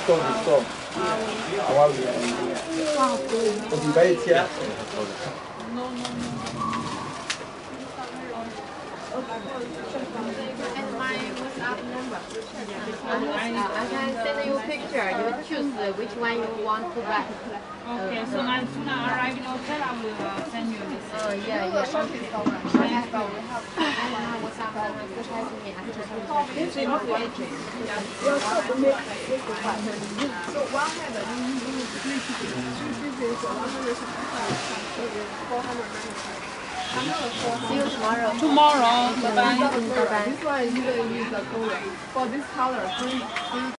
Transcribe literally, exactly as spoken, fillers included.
送你送，我我礼拜一天。 And my WhatsApp number. Uh, I can send you a picture. You choose which one you want to buy. Okay, so as soon as I arrive in hotel, I will uh, send you this. Oh, yeah, yeah. Okay. I have WhatsApp number. Which has me after See you tomorrow. Tomorrow, bye bye. Bye bye. This one is the, is the color. For this color, green.